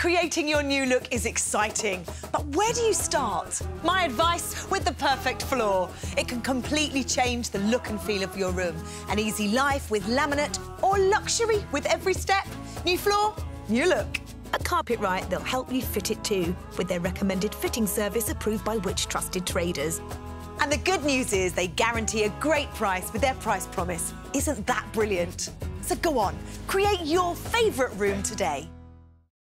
creating your new look is exciting, but where do you start? My advice: with the perfect floor. It can completely change the look and feel of your room. An easy life with laminate or luxury with every step. New floor, new look. At Carpetright, they'll help you fit it too, with their recommended fitting service approved by which trusted traders. And the good news is they guarantee a great price with their price promise. Isn't that brilliant? So go on, create your favourite room today.